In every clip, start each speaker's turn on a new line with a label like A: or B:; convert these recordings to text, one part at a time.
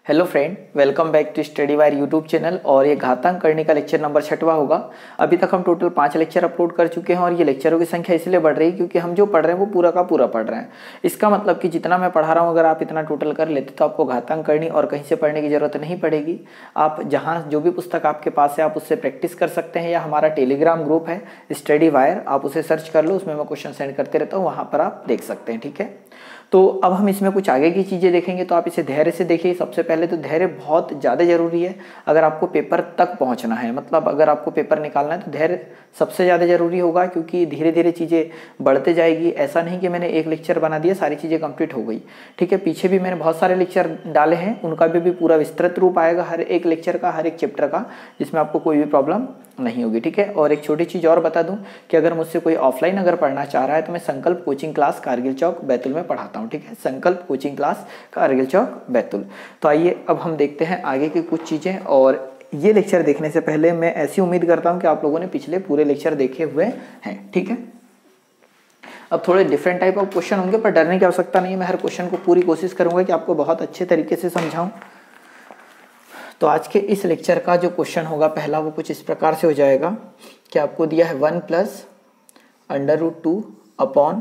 A: Hello friend, welcome back to Study Wire YouTube channel. और ये घातांक करने का लेक्चर नंबर 6वां होगा। अभी तक हम टोटल 5 लेक्चर अपलोड कर चुके हैं और ये लेक्चरों की संख्या इसलिए बढ़ रही है क्योंकि हम जो पढ़ रहे हैं वो पूरा का पूरा पढ़ रहे हैं। इसका मतलब कि जितना मैं पढ़ा रहा हूँ अगर आप इतना टोटल कर लेते तो आपको घातांक करनी और कहीं से पढ़ने की जरूरत नहीं पड़ेगी। आप जहाँ जो भी पुस्तक आपके पास है आप उससे प्रैक्टिस कर सकते हैं, या हमारा टेलीग्राम ग्रुप है स्टडी वायर, आप उसे सर्च कर लो, उसमें मैं क्वेश्चन सेंड करते रहता हूँ, वहाँ पर आप देख सकते हैं। ठीक है, तो अब हम इसमें कुछ आगे की चीज़ें देखेंगे, तो आप इसे धैर्य से देखिए। सबसे पहले तो धैर्य बहुत ज़्यादा ज़रूरी है अगर आपको पेपर तक पहुंचना है, मतलब अगर आपको पेपर निकालना है तो धैर्य सबसे ज़्यादा ज़रूरी होगा, क्योंकि धीरे धीरे चीज़ें बढ़ते जाएगी। ऐसा नहीं कि मैंने एक लेक्चर बना दिया सारी चीज़ें कंप्लीट हो गई। ठीक है, पीछे भी मैंने बहुत सारे लेक्चर डाले हैं, उनका भी पूरा विस्तृत रूप आएगा हर एक लेक्चर का, हर एक चैप्टर का, जिसमें आपको कोई भी प्रॉब्लम नहीं होगी। ठीक है, और एक छोटी चीज़ और बता दूं कि अगर मुझसे कोई ऑफलाइन अगर पढ़ना चाह रहा है तो मैं संकल्प कोचिंग क्लास कारगिल चौक बैतुल में पढ़ाता हूं। ठीक है, संकल्प कोचिंग क्लास कारगिल चौक बैतुल। तो आइए अब हम देखते हैं आगे की कुछ चीज़ें। और ये लेक्चर देखने से पहले मैं ऐसी उम्मीद करता हूं कि आप लोगों ने पिछले पूरे लेक्चर देखे हुए हैं। ठीक है, अब थोड़े डिफरेंट टाइप ऑफ क्वेश्चन होंगे, पर डरने की आवश्यकता नहीं है। मैं हर क्वेश्चन को पूरी कोशिश करूंगा कि आपको बहुत अच्छे तरीके से समझाऊं। तो आज के इस लेक्चर का जो क्वेश्चन होगा पहला, वो कुछ इस प्रकार से हो जाएगा कि आपको दिया है 1 + √2 अपॉन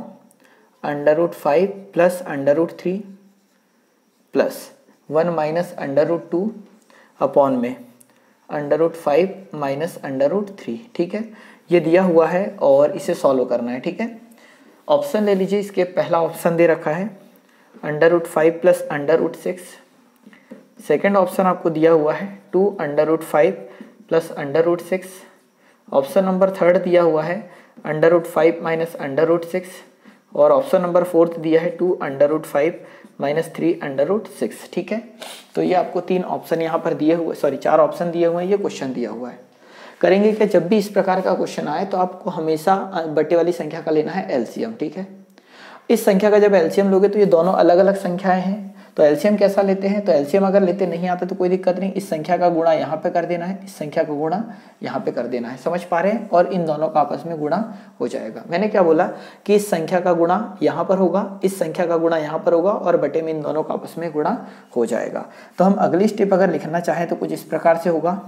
A: √5 + √3 प्लस 1 - √2 अपॉन में √5 - √3। ठीक है, ये दिया हुआ है और इसे सॉल्व करना है। ठीक है, ऑप्शन ले लीजिए। इसके पहला ऑप्शन दे रखा है √5 + √6। सेकेंड ऑप्शन आपको दिया हुआ है 2 √5 + √6। ऑप्शन नंबर थर्ड दिया हुआ है √5 - √6। और ऑप्शन नंबर फोर्थ दिया है 2 √5 - 3 √6। ठीक है, तो ये आपको 3 ऑप्शन यहाँ पर दिए हुए, 4 ऑप्शन दिए हुए हैं, ये क्वेश्चन दिया हुआ है। करेंगे कि जब भी इस प्रकार का क्वेश्चन आए तो आपको हमेशा बटे वाली संख्या का लेना है एलसीएम। ठीक है, इस संख्या का जब एलसीएम लोगे तो ये दोनों अलग अलग संख्याएं हैं, तो एलसीएम कैसा लेते हैं, तो एलसीएम अगर लेते नहीं आता तो कोई दिक्कत नहीं, इस संख्या का गुणा यहाँ पे कर देना है, इस संख्या का गुणा यहाँ पे कर देना है। समझ पा रहे हैं, और इन दोनों का आपस में गुणा हो जाएगा। मैंने क्या बोला कि इस संख्या का गुणा यहाँ पर होगा, इस संख्या का गुणा यहाँ पर होगा, और बटे में इन दोनों का आपस में गुणा हो जाएगा। तो हम अगली स्टेप अगर लिखना चाहें तो कुछ इस प्रकार से होगा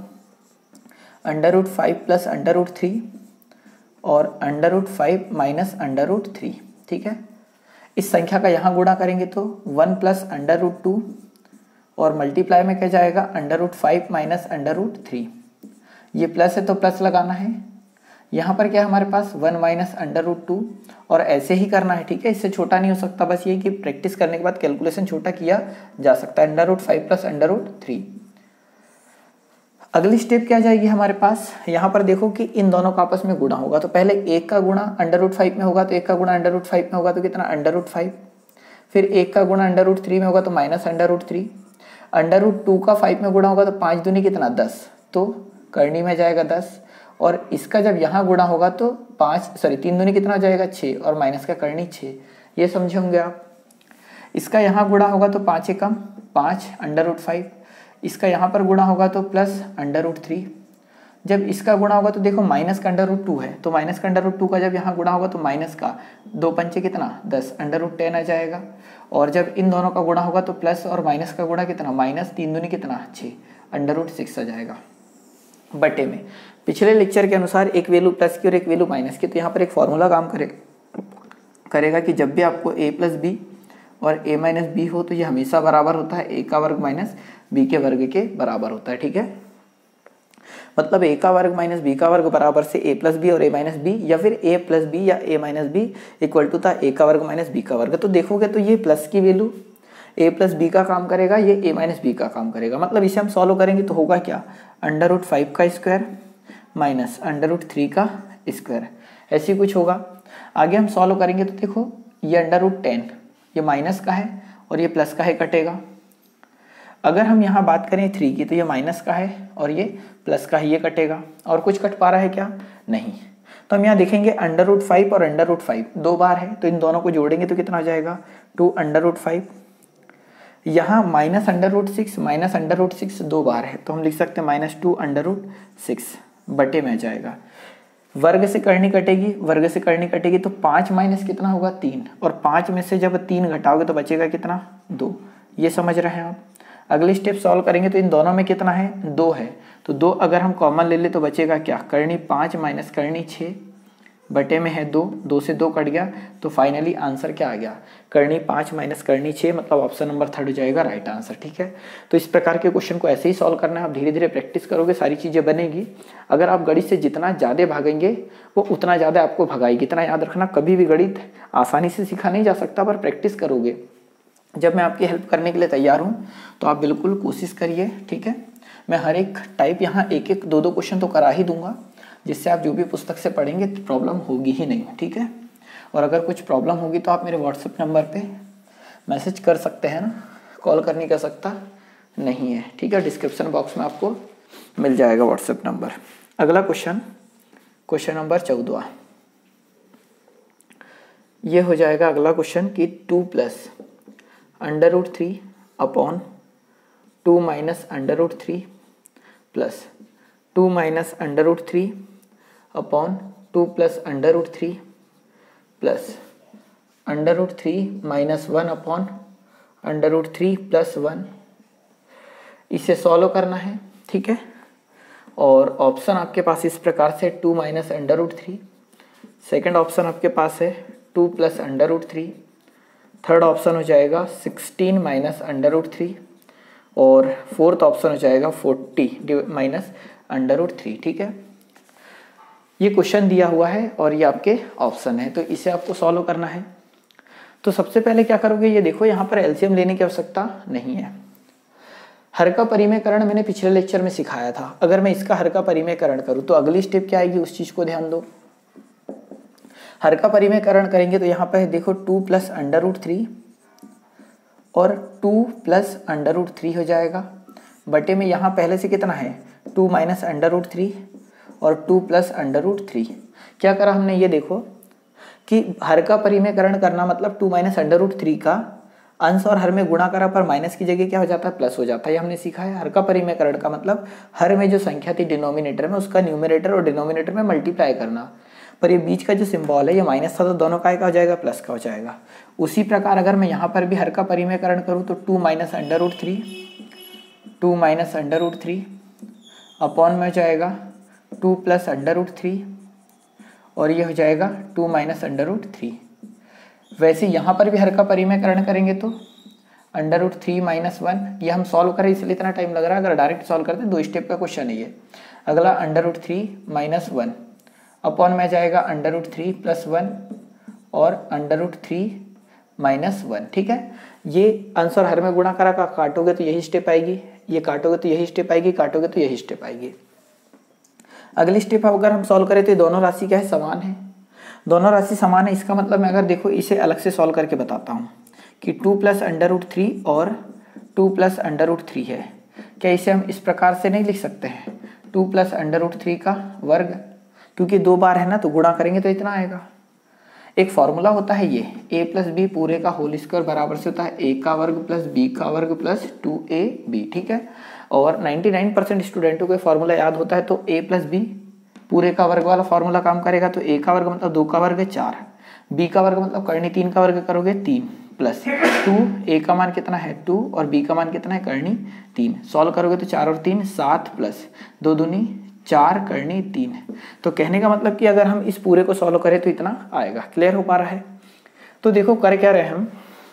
A: √5 + √3 और √5 - √3। ठीक है, इस संख्या का यहाँ गुणा करेंगे तो 1 + √2 और मल्टीप्लाई में क्या जाएगा √5 - √3। ये प्लस है तो प्लस लगाना है। यहाँ पर क्या हमारे पास 1 - √2 और ऐसे ही करना है। ठीक है, इससे छोटा नहीं हो सकता, बस ये कि प्रैक्टिस करने के बाद कैलकुलेशन छोटा किया जा सकता है। √5 + √3। अगली स्टेप क्या जाएगी हमारे पास, यहाँ पर देखो कि इन दोनों का आपस में गुणा होगा। तो पहले एक का गुणा √5 में होगा तो एक का गुणा √5 में होगा तो कितना √5, फिर एक का गुणा √3 में होगा तो -√3, √2 का 5 में गुणा होगा तो 5 दूनी कितना 10, तो करनी में जाएगा 10, और इसका जब यहाँ गुणा होगा तो 3 दूनी कितना हो जाएगा 6, और माइनस का करनी 6। ये समझे होंगे आप। इसका यहाँ गुणा होगा तो 5 एकम 5 √5, इसका यहाँ पर गुणा होगा तो प्लस √3। जब इसका गुणा होगा तो देखो माइनस का √2 है, तो माइनस का √2 का जब यहाँ गुणा होगा तो माइनस का 2 पंचे कितना 10 √10 आ जाएगा। और जब इन दोनों का गुणा होगा तो प्लस और माइनस का गुणा कितना -3 दूनी कितना 6 √6 आ जाएगा बटे में। पिछले लेक्चर के अनुसार एक वैल्यू प्लस की और एक वैल्यू माइनस की, तो यहाँ पर एक फॉर्मूला काम करेगा कि जब भी आपको a + b और a - b हो तो ये हमेशा बराबर होता है a का वर्ग माइनस b के वर्ग के बराबर होता है। ठीक है, मतलब a का वर्ग माइनस b का वर्ग बराबर से a + b और a - b, या फिर a + b या a - b इक्वल टू था a का वर्ग माइनस b का वर्ग। तो देखोगे तो ये प्लस की वैल्यू a + b का काम करेगा, ये a - b का काम करेगा। मतलब इसे हम सॉल्व करेंगे तो होगा क्या √5 का स्क्वायर माइनस √3 का स्क्वायर, ऐसी कुछ होगा। आगे हम सॉल्व करेंगे तो देखो ये √10, ये माइनस का है और ये प्लस का है, कटेगा। अगर हम यहाँ बात करें 3 की तो ये माइनस का है और ये प्लस का है, ये कटेगा। और कुछ कट पा रहा है क्या, नहीं। तो हम यहाँ देखेंगे √5 और √5 दो बार है, तो इन दोनों को जोड़ेंगे तो कितना हो जाएगा 2 √5। यहाँ -√6 दो बार है, तो हम लिख सकते हैं -2 √6 बटे में आ जाएगा। वर्ग से करनी कटेगी तो 5 माइनस कितना होगा 3, और 5 में से जब 3 घटाओगे तो बचेगा कितना 2। ये समझ रहे हैं आप। अगली स्टेप सॉल्व करेंगे तो इन दोनों में कितना है, 2 है, तो 2 अगर हम कॉमन ले ले तो बचेगा क्या, करनी 5 माइनस करनी 6 बटे में है 2, 2 से 2 कट गया, तो फाइनली आंसर क्या आ गया, करनी 5 माइनस करनी 6, मतलब ऑप्शन नंबर 3 हो जाएगा राइट आंसर। ठीक है, तो इस प्रकार के क्वेश्चन को ऐसे ही सॉल्व करना है। आप धीरे धीरे प्रैक्टिस करोगे सारी चीज़ें बनेगी। अगर आप गणित से जितना ज़्यादा भागेंगे वो उतना ज़्यादा आपको भगाएगी। इतना याद रखना, कभी भी गणित आसानी से सीखा नहीं जा सकता, पर प्रैक्टिस करोगे। जब मैं आपकी हेल्प करने के लिए तैयार हूँ तो आप बिल्कुल कोशिश करिए। ठीक है, मैं हर एक टाइप यहाँ एक एक 2-2 क्वेश्चन तो करा ही दूंगा, जिससे आप जो भी पुस्तक से पढ़ेंगे तो प्रॉब्लम होगी ही नहीं। ठीक है, और अगर कुछ प्रॉब्लम होगी तो आप मेरे व्हाट्सएप नंबर पे मैसेज कर सकते हैं ना, कॉल करने की आवश्यकता नहीं है। ठीक है, डिस्क्रिप्शन बॉक्स में आपको मिल जाएगा व्हाट्सएप नंबर। अगला क्वेश्चन, क्वेश्चन नंबर 14, ये हो जाएगा अगला क्वेश्चन कि 2 plus √3 upon 2 minus √3 plus 2 minus √3 upon 2 plus √3 plus √3 minus 1 upon √3 plus 1, इसे सॉल्व करना है। ठीक है, और ऑप्शन आपके पास इस प्रकार से 2 माइनस √3, सेकेंड ऑप्शन आपके पास है 2 प्लस √3, थर्ड ऑप्शन हो जाएगा 16 माइनस √3 और फोर्थ ऑप्शन हो जाएगा 40 माइनस √3। ठीक है, ये क्वेश्चन दिया हुआ है और ये आपके ऑप्शन है, तो इसे आपको सॉल्व करना है। तो सबसे पहले क्या करोगे, ये देखो यहाँ पर एलसीएम लेने की आवश्यकता नहीं है। हर का परिमेयकरण मैंने पिछले लेक्चर में सिखाया था। अगर मैं इसका हर का परिमेयकरण करूँ तो अगली स्टेप क्या आएगी, उस चीज को ध्यान दो। हर का परिमेयकरण करेंगे तो यहाँ पे देखो 2 प्लस √3 और 2 प्लस √3 हो जाएगा, बटे में यहाँ पहले से कितना है 2 माइनस √3 और 2 प्लस √3। क्या करा हमने, ये देखो कि हर का परिमेयकरण करना मतलब 2 माइनस √3 का अंश और हर में गुणा करा पर माइनस की जगह क्या हो जाता है, प्लस हो जाता है। ये हमने सीखा है। हर का परिमेयकरण का मतलब हर में जो संख्या थी डिनोमिनेटर में, उसका न्यूमरेटर और डिनोमिनेटर में मल्टीप्लाई करना, पर ये बीच का जो सिंबल है ये माइनस था तो दोनों का हो जाएगा प्लस का हो जाएगा। उसी प्रकार अगर मैं यहाँ पर भी हर का परिमेयकरण करूँ तो 2 माइनस √3 अपॉन में हो जाएगा 2 प्लस √3 और ये हो जाएगा 2 माइनस √3। वैसे यहाँ पर भी हर का परिमेयकरण करेंगे तो √3 माइनस 1, ये हम सॉल्व करें इसलिए इतना टाइम लग रहा है। अगर डायरेक्ट सॉल्व करते 2 स्टेप का क्वेश्चन है ये। अगला √3 माइनस 1 अपॉन में जाएगा √3 प्लस 1 और √3 माइनस 1। ठीक है, ये आंसर हर में गुणा करा का काटोगे तो यही स्टेप आएगी, ये काटोगे तो यही स्टेप आएगी, काटोगे तो यही स्टेप आएगी। अगली स्टेप अगर हम सॉल्व करें तो दोनों राशि क्या है, समान है। दोनों राशि समान है, इसका मतलब मैं अगर देखो इसे अलग से सॉल्व करके बताता हूँ कि 2 प्लस √3 और 2 प्लस √3 है। क्या इसे हम इस प्रकार से नहीं लिख सकते हैं, 2 प्लस √3 का वर्ग, क्योंकि 2 बार है ना तो गुणा करेंगे तो इतना आएगा। एक फॉर्मूला होता है ये a प्लस बी पूरे का होल स्क्वायर बराबर से होता है a का वर्ग प्लस b का वर्ग प्लस 2ab। ठीक है, और 99% स्टूडेंटों को फॉर्मूला याद होता है, तो a प्लस बी पूरे का वर्ग वाला फॉर्मूला काम करेगा। तो a का वर्ग मतलब 2 का वर्ग 4, b का वर्ग मतलब करनी 3 का वर्ग करोगे 3 प्लस 2, a का मान कितना है 2 और b का मान कितना है करनी 3। सॉल्व करोगे तो 4 और 3 7 प्लस 2 दूनी 4 करनी 3। तो कहने का मतलब कि अगर हम इस पूरे को सॉल्व करें तो इतना आएगा। क्लियर हो पा रहा है? तो देखो कर क्या रहे हम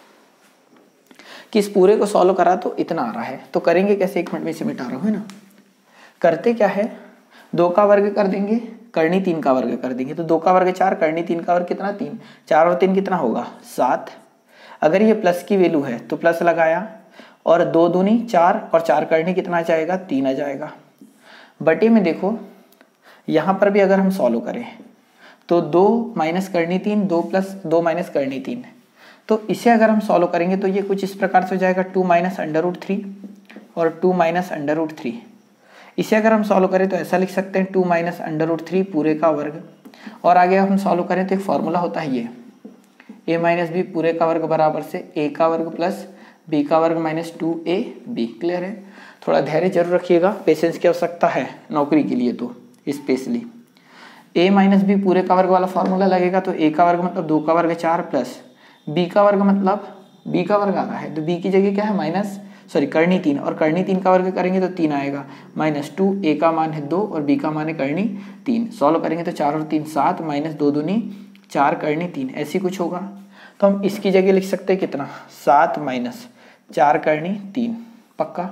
A: कि इस पूरे को सॉल्व करा तो इतना आ रहा है, तो करेंगे कैसे, 1 मिनट में इसे मिटा रहा हूँ ना। करते क्या है, 2 का वर्ग कर देंगे, करनी 3 का वर्ग कर देंगे, तो 2 का वर्ग 4, करनी 3 का वर्ग कितना 3, 4 और 3 कितना होगा 7। अगर ये प्लस की वैल्यू है तो प्लस लगाया और 2 दूनी 4 और 4 करनी कितना आ जाएगा 3 आ जाएगा। बटे में देखो यहाँ पर भी अगर हम सॉल्व करें तो 2 माइनस करनी 3, 2 प्लस 2 माइनस करनी 3, तो इसे अगर हम सॉल्व करेंगे तो ये कुछ इस प्रकार से हो जाएगा 2 माइनस √3 और 2 माइनस √3। इसे अगर हम सॉल्व करें तो ऐसा लिख सकते हैं 2 माइनस √3 पूरे का वर्ग, और आगे हम सॉल्व करें तो एक फॉर्मूला होता है ये a माइनस बी पूरे का वर्ग बराबर से a का वर्ग प्लस b का वर्ग माइनस 2ab। क्लियर है? थोड़ा धैर्य जरूर रखिएगा, पेशेंस की आवश्यकता है नौकरी के लिए, तो स्पेशली a माइनस बी पूरे का वर्ग वाला फॉर्मूला लगेगा। तो a का वर्ग मतलब 2 का वर्ग 4 प्लस b का वर्ग मतलब b का वर्ग आ रहा है तो b की जगह क्या है सॉरी करनी 3, और करनी 3 का वर्ग करेंगे तो 3 आएगा, -2, a का मान है 2 और b का मान है करनी 3। सॉल्व करेंगे तो 4 और 3 7, -2 दूनी 4 करनी 3, ऐसी कुछ होगा। तो हम इसकी जगह लिख सकते हैं कितना, 7 - 4 करनी 3, पक्का।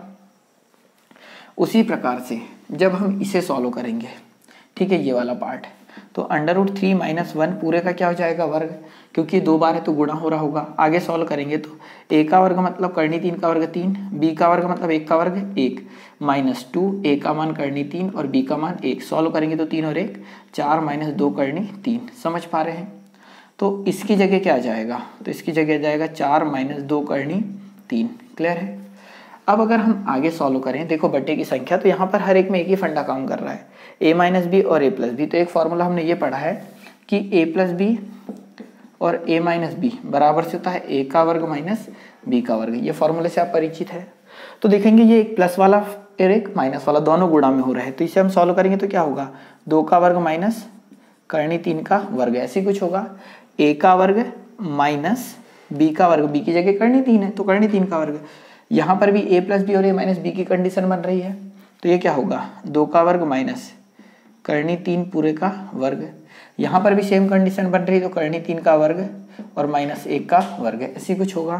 A: उसी प्रकार से जब हम इसे सॉल्व करेंगे, ठीक है, ये वाला पार्ट, तो √3 - 1 पूरे का क्या हो जाएगा, वर्ग, क्योंकि 2 बार है तो गुणा हो रहा होगा। आगे सॉल्व करेंगे तो a का वर्ग मतलब करनी 3 का वर्ग 3, b का वर्ग मतलब 1 का वर्ग 1, -2, a का मान करनी 3 और b का मान 1। सॉल्व करेंगे तो 3 और 1 4 - 2 करनी 3। समझ पा रहे हैं? तो इसकी जगह क्या आ जाएगा, तो इसकी जगह आ जाएगा 4 - 2 करनी 3। क्लियर है? अब अगर हम आगे सॉल्व करें, देखो बट्टे की संख्या, तो यहाँ पर हर एक में एक ही फंडा काम कर रहा है, a - b और a + b। तो एक फॉर्मूला हमने ये पढ़ा है कि a + b और a - b बराबर से होता है a का वर्ग - b का वर्ग। ये फॉर्मूले से आप परिचित है। तो देखेंगे ये एक प्लस वाला और एक माइनस वाला दोनों गुणा में हो रहा है, तो इसे हम सॉल्व करेंगे तो क्या होगा, 2 का वर्ग माइनस करनी 3 का वर्ग, ऐसे कुछ होगा। a का वर्ग माइनस b का वर्ग, b की जगह करनी 3 है तो करनी 3 का वर्ग। यहाँ पर भी a + b और a - b की कंडीशन बन रही है, तो ये क्या होगा, 2 का वर्ग माइनस करनी 3 पूरे का वर्ग। यहाँ पर भी सेम कंडीशन बन रही है, तो करनी 3 का वर्ग और -1 का वर्ग, ऐसी कुछ होगा।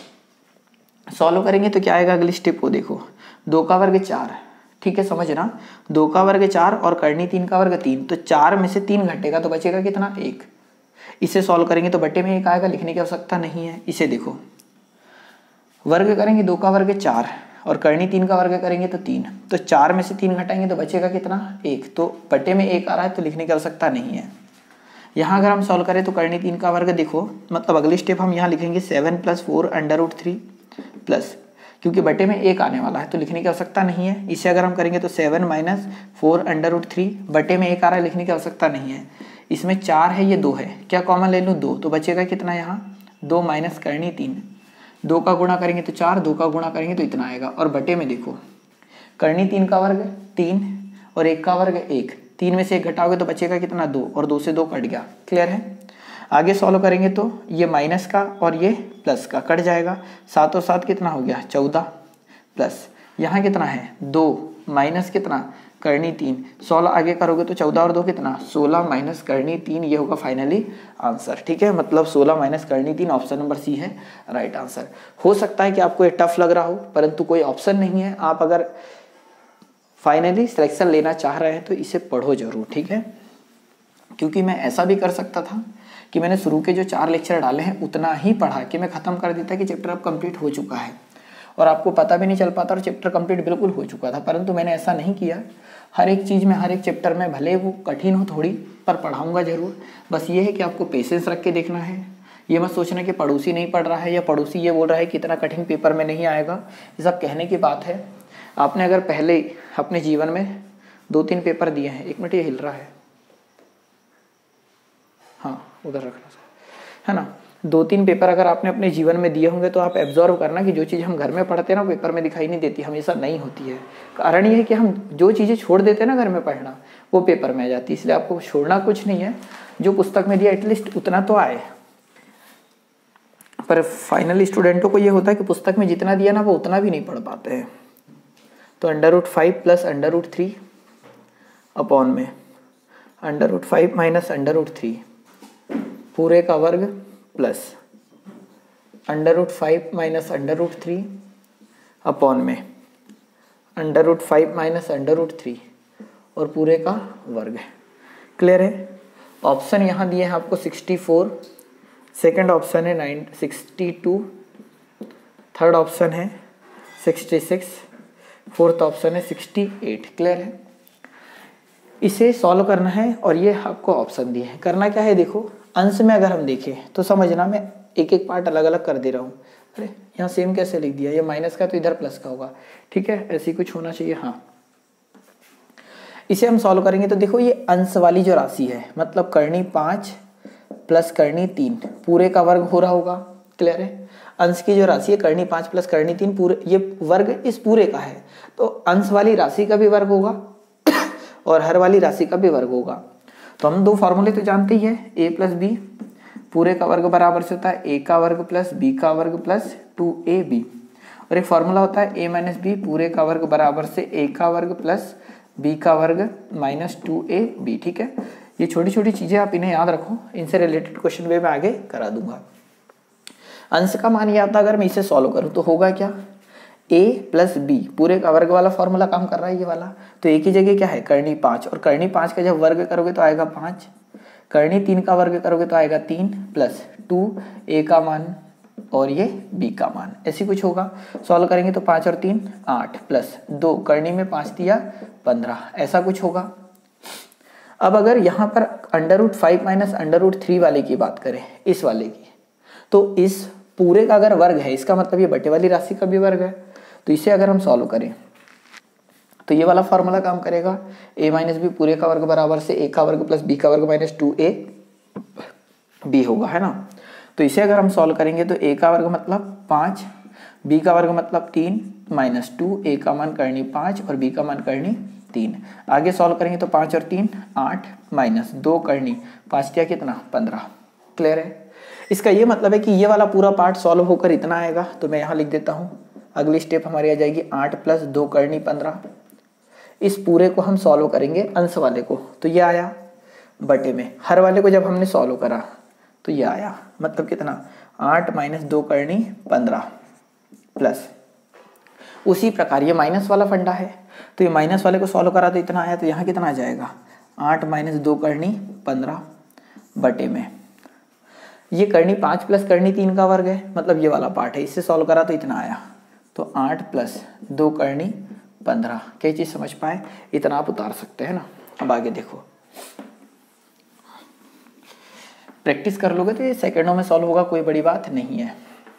A: सॉल्व करेंगे तो क्या आएगा, अगली स्टेप को देखो, 2 का वर्ग 4, ठीक है, समझना, 2 का वर्ग 4 और करनी 3 का वर्ग 3, तो 4 में से 3 घटेगा तो बचेगा कितना, 1। इसे सॉल्व करेंगे तो बट्टे में 1 आएगा, लिखने की आवश्यकता नहीं है। इसे देखो, वर्ग करेंगे 2 का वर्ग 4 और करनी 3 का वर्ग करेंगे तो 3, तो 4 में से 3 घटाएंगे तो बचेगा कितना, 1। तो बट्टे में 1 आ रहा है तो लिखने की आवश्यकता नहीं है। यहाँ अगर हम सॉल्व करें तो करनी 3 का वर्ग, देखो मतलब अगली स्टेप हम यहाँ लिखेंगे 7 + 4 √3 प्लस, क्योंकि बटे में 1 आने वाला है तो लिखने की आवश्यकता नहीं है। इसे अगर हम करेंगे तो 7 - 4 √3, बटे में 1 आ रहा है, लिखने की आवश्यकता नहीं है। इसमें 4 है, ये 2 है, क्या कॉमन ले लूँ, 2, तो बचेगा कितना यहाँ, 2 - करनी 3, 2 का गुणा करेंगे तो 4, 2 का गुणा करेंगे तो इतना आएगा। और बटे में देखो, करनी 3 का वर्ग 3 और 1 का वर्ग 1, 3 में से 1 घटाओगे तो बचेगा कितना, 2, और 2 से 2 कट गया। क्लियर है? आगे सॉल्व करेंगे तो ये माइनस का और ये प्लस का कट जाएगा, 7 और 7 कितना हो गया, 14, प्लस यहाँ कितना है 2 माइनस कितना, करनी 3। 16 आगे करोगे तो 14 और 2 कितना, 16 - करनी 3, ये होगा फाइनली आंसर। ठीक है, मतलब 16 - करनी 3, ऑप्शन नंबर सी है राइट आंसर। हो सकता है कि आपको ये टफ लग रहा हो, परंतु कोई ऑप्शन नहीं है। आप अगर फाइनली सिलेक्शन लेना चाह रहे हैं तो इसे पढ़ो जरूर, ठीक है, क्योंकि मैं ऐसा भी कर सकता था कि मैंने शुरू के जो 4 लेक्चर डाले हैं उतना ही पढ़ा कि मैं ख़त्म कर देता कि चैप्टर अब कंप्लीट हो चुका है और आपको पता भी नहीं चल पाता और चैप्टर कंप्लीट बिल्कुल हो चुका था, परंतु मैंने ऐसा नहीं किया। हर एक चीज़ में, हर एक चैप्टर में, भले वो कठिन हो थोड़ी, पर पढ़ाऊँगा ज़रूर। बस ये है कि आपको पेशेंस रख के देखना है। ये मत सोचना कि पड़ोसी नहीं पढ़ रहा है या पड़ोसी ये बोल रहा है कि इतना कठिन पेपर में नहीं आएगा, ये सब कहने की बात है। आपने अगर पहले अपने जीवन में 2-3 पेपर दिए हैं, 1 मिनट ये हिल रहा है, हाँ उधर रखना है ना, 2-3 पेपर अगर आपने अपने जीवन में दिए होंगे तो आप एब्जॉर्व करना कि जो चीज़ हम घर में पढ़ते हैं ना पेपर में दिखाई नहीं देती, हमेशा नहीं होती है। कारण ये है कि हम जो चीज़ें छोड़ देते हैं ना घर में पढ़ना, वो पेपर में आ जाती है। इसलिए आपको छोड़ना कुछ नहीं है, जो पुस्तक में दिया एटलीस्ट उतना तो आए। पर फाइनली स्टूडेंटों को ये होता है कि पुस्तक में जितना दिया ना वो उतना भी नहीं पढ़ पाते हैं। तो √5 + √3 अपॉन में √5 - √3 पूरे का वर्ग प्लस √5 - √3 अपॉन में √5 - √3 और पूरे का वर्ग। क्लियर है? ऑप्शन यहाँ दिए हैं आपको 64, सेकंड ऑप्शन है 62, थर्ड ऑप्शन है 66, फोर्थ ऑप्शन है 68। क्लियर है? इसे सॉल्व करना है और ये आपको ऑप्शन दिए हैं। करना क्या है, देखो अंश में अगर हम देखें तो समझना, मैं एक एक पार्ट अलग अलग कर दे रहा हूँ। अरे यहाँ सेम कैसे लिख दिया, ये माइनस का तो इधर प्लस का होगा, ठीक है, ऐसी कुछ होना चाहिए। हाँ, इसे हम सॉल्व करेंगे तो देखो ये अंश वाली जो राशि है, मतलब करनी 5 + करनी 3 पूरे का वर्ग हो रहा होगा। क्लियर है? अंश की जो राशि है करनी 5 + करनी 3 पूरे, ये वर्ग इस पूरे का है, तो अंश वाली राशि का भी वर्ग होगा और हर वाली राशि का भी वर्ग होगा। तो हम 2 फॉर्मूले तो जानते ही है, a + b पूरे का वर्ग बराबर से होता है a का वर्ग + b का वर्ग + 2ab, और एक फॉर्मूला होता है a माइनस बी पूरे का वर्ग बराबर से a का वर्ग प्लस b का वर्ग माइनस 2ab। ठीक है, ये छोटी छोटी चीज़ें आप इन्हें याद रखो, इनसे रिलेटेड क्वेश्चन में मैं आगे करा दूंगा। अंश का मान ये आता है, अगर मैं इसे सॉल्व करूँ तो होगा क्या, a प्लस बी पूरे का वर्ग वाला फॉर्मूला काम कर रहा है ये वाला, तो a की जगह क्या है करनी 5, और करनी 5 का जब वर्ग करोगे तो आएगा 5, करनी 3 का वर्ग करोगे तो आएगा 3 प्लस 2 a का मान और ये b का मान, ऐसी कुछ होगा। सॉल्व करेंगे तो 5 और 3 8 प्लस 2 करनी में 5 दिया 15, ऐसा कुछ होगा। अब अगर यहाँ पर √5 माइनस √3 वाले की बात करें, इस वाले की, तो इस पूरे का अगर वर्ग है, इसका मतलब ये बटे वाली राशि का भी वर्ग है, तो इसे अगर हम सॉल्व करें तो ये वाला फॉर्मूला काम करेगा, a माइनस बी पूरे का वर्ग बराबर से a का वर्ग प्लस b का वर्ग माइनस 2ab होगा, है ना। तो इसे अगर हम सॉल्व करेंगे तो a का वर्ग मतलब 5, b का वर्ग मतलब 3 माइनस 2, a का मान करनी 5 और b का मान करनी 3। आगे सॉल्व करेंगे तो 5 और 3 8 माइनस 2 करनी 5 क्या कितना 15। क्लियर है। इसका ये मतलब है कि ये वाला पूरा पार्ट सॉल्व होकर इतना आएगा, तो मैं यहाँ लिख देता हूँ। अगली स्टेप हमारी आ जाएगी 8 प्लस 2 करनी 15। इस पूरे को हम सॉल्व करेंगे अंश वाले को, तो ये आया बटे में, हर वाले को जब हमने सॉल्व करा तो ये आया, मतलब कितना 8 माइनस 2 करनी 15 प्लस, उसी प्रकार ये माइनस वाला फंडा है, तो ये माइनस वाले को सॉल्व करा तो इतना आया, तो यहाँ कितना आ जाएगा 8 माइनस 2 करनी 15 बटे में, ये करनी 5 प्लस करनी 3 का वर्ग है, मतलब ये वाला पार्ट है, इससे सॉल्व करा तो इतना आया, तो 8 प्लस 2 करनी 15। क्या चीज़ समझ पाए, इतना आप उतार सकते हैं ना। अब आगे देखो, प्रैक्टिस कर लोगे तो ये सेकंडों में सॉल्व होगा, कोई बड़ी बात नहीं है।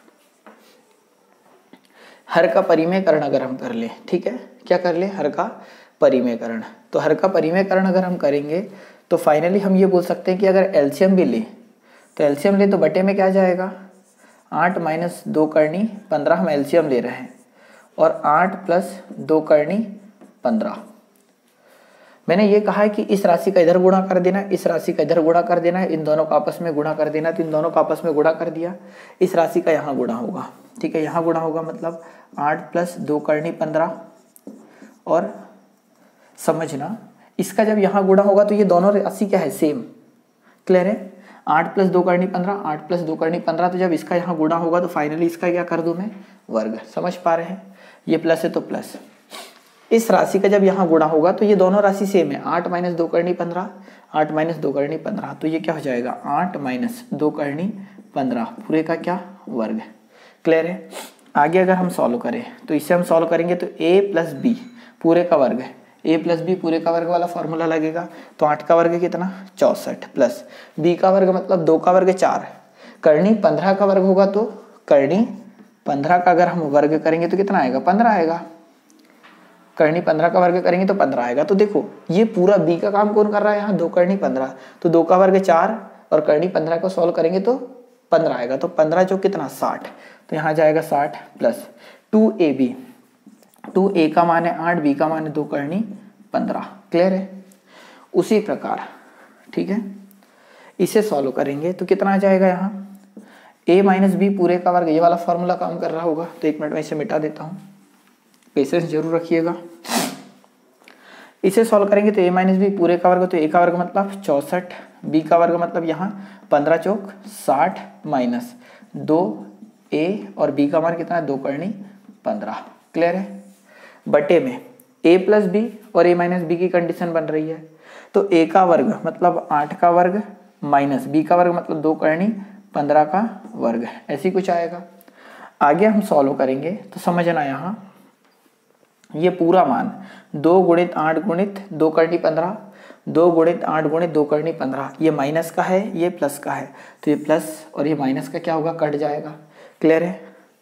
A: हर का परिमेयकरण अगर हम कर ले, ठीक है, क्या कर ले, हर का परिमेयकरण, तो हर का परिमेयकरण अगर हम करेंगे तो फाइनली हम ये बोल सकते हैं कि अगर एलसीएम भी ले तो एलसीएम ले तो बटे में क्या जाएगा 8 माइनस 2 करनी 15, हम एलसीएम ले रहे हैं, और 8 प्लस 2 करनी 15। मैंने ये कहा है कि इस राशि का इधर गुणा कर देना, इस राशि का इधर गुणा कर देना है, इन दोनों का आपस में गुणा कर देना, तो इन दोनों का आपस में गुणा कर दिया, इस राशि का यहाँ गुणा होगा, ठीक है, यहाँ गुणा होगा, मतलब 8 प्लस 2 करनी 15, और समझना इसका जब यहाँ गुणा होगा तो ये दोनों राशि क्या है सेम। क्लियर है, 8 प्लस 2 करनी 15, 8 प्लस 2 करनी 15, तो जब इसका यहाँ गुणा होगा तो फाइनली इसका क्या कर दूं मैं वर्ग। समझ पा रहे हैं, ये प्लस है तो प्लस, इस राशि का जब यहाँ गुणा होगा तो ये दोनों राशि सेम है, 8 माइनस 2 करनी 15, 8 माइनस 2 करनी 15, तो ये क्या हो जाएगा 8 माइनस 2 करनी 15 पूरे का क्या वर्ग। क्लियर है। आगे अगर हम सॉल्व करें तो इससे हम सॉल्व करेंगे तो a प्लस बी पूरे का वर्ग है, a प्लस बी पूरे का वर्ग वाला फॉर्मूला लगेगा, तो 8 का वर्ग कितना 64 प्लस b का वर्ग मतलब 2 का वर्ग 4, करनी 15 का वर्ग होगा, तो करनी 15 का अगर हम वर्ग करेंगे तो कितना आएगा 15 आएगा, करनी 15 का वर्ग करेंगे तो 15 आएगा। तो देखो ये पूरा b का काम कौन कर रहा है यहाँ 2 करनी 15, तो 2 का वर्ग 4 और करनी 15 को सॉल्व करेंगे तो 15 आएगा, तो 15 जो कितना 60, तो यहाँ जाएगा 60 प्लस 2ab, 2a का मान है 8, b का मान है 2 करनी 15। क्लियर है। उसी प्रकार ठीक है, इसे सॉल्व करेंगे तो कितना आ जाएगा यहाँ a माइनस बी पूरे का वर्ग, ये वाला फॉर्मूला काम कर रहा होगा, तो 1 मिनट में इसे मिटा देता हूँ, पेशेंस जरूर रखिएगा। इसे सॉल्व करेंगे तो a माइनस बी पूरे का वर्ग, तो a का वर्ग मतलब 64, b का वर्ग मतलब यहाँ 15 चौक 60 माइनस 2a और b का मान कितना है 2 करनी 15। क्लियर है। बटे में a प्लस बी और a माइनस बी की कंडीशन बन रही है, तो a का वर्ग मतलब 8 का वर्ग माइनस b का वर्ग मतलब 2 करनी 15 का वर्ग, ऐसी कुछ आएगा। आगे हम सॉल्व करेंगे तो समझना यहाँ ये पूरा मान 2 गुणित 8 गुणित 2 करनी 15, 2 गुणित 8 गुणित 2 करनी 15, ये माइनस का है ये प्लस का है, तो ये प्लस और ये माइनस का क्या होगा कट जाएगा। क्लियर है।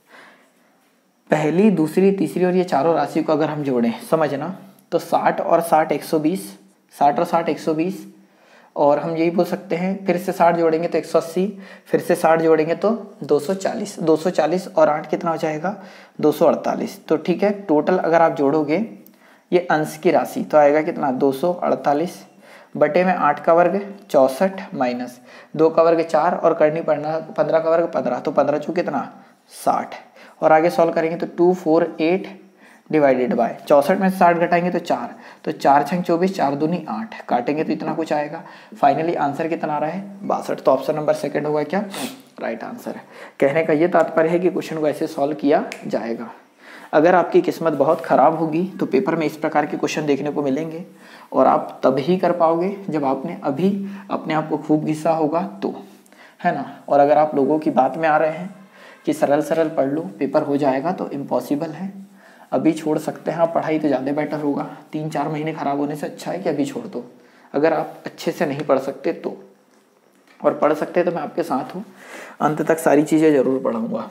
A: पहली दूसरी तीसरी और ये चारों राशि को अगर हम जोड़ें समझना, तो 60 और 60 120, 60 और 60 120, और हम यही बोल सकते हैं फिर से 60 जोड़ेंगे तो 180, फिर से 60 जोड़ेंगे तो 240, 240 और 8 कितना हो जाएगा 248। तो ठीक है, टोटल अगर आप जोड़ोगे ये अंश की राशि तो आएगा कितना 248 बटे में 8 का वर्ग 64 माइनस 2 का वर्ग 4 और करनी 15 का वर्ग 15, तो 15 चू कितना 60, और आगे सॉल्व करेंगे तो 248 डिवाइडेड बाय 64 में 60 घटाएंगे तो 4, तो 4 छंग 24, 4 दूनी 8, काटेंगे तो इतना कुछ आएगा। फाइनली आंसर कितना आ रहा है 62। तो ऑप्शन नंबर सेकंड होगा क्या राइट आंसर है। कहने का ये तात्पर्य है कि क्वेश्चन को ऐसे सॉल्व किया जाएगा। अगर आपकी किस्मत बहुत खराब होगी तो पेपर में इस प्रकार के क्वेश्चन देखने को मिलेंगे और आप तब ही कर पाओगे जब आपने अभी अपने आप को खूब घिसा होगा तो, है ना। और अगर आप लोगों की बात में आ रहे हैं कि सरल सरल पढ़ लो पेपर हो जाएगा, तो इम्पॉसिबल है। अभी छोड़ सकते हैं आप पढ़ाई तो ज़्यादा बेटर होगा। 3-4 महीने खराब होने से अच्छा है कि अभी छोड़ दो, अगर आप अच्छे से नहीं पढ़ सकते तो। और पढ़ सकते तो मैं आपके साथ हूँ, अंत तक सारी चीज़ें ज़रूर पढ़ाऊँगा।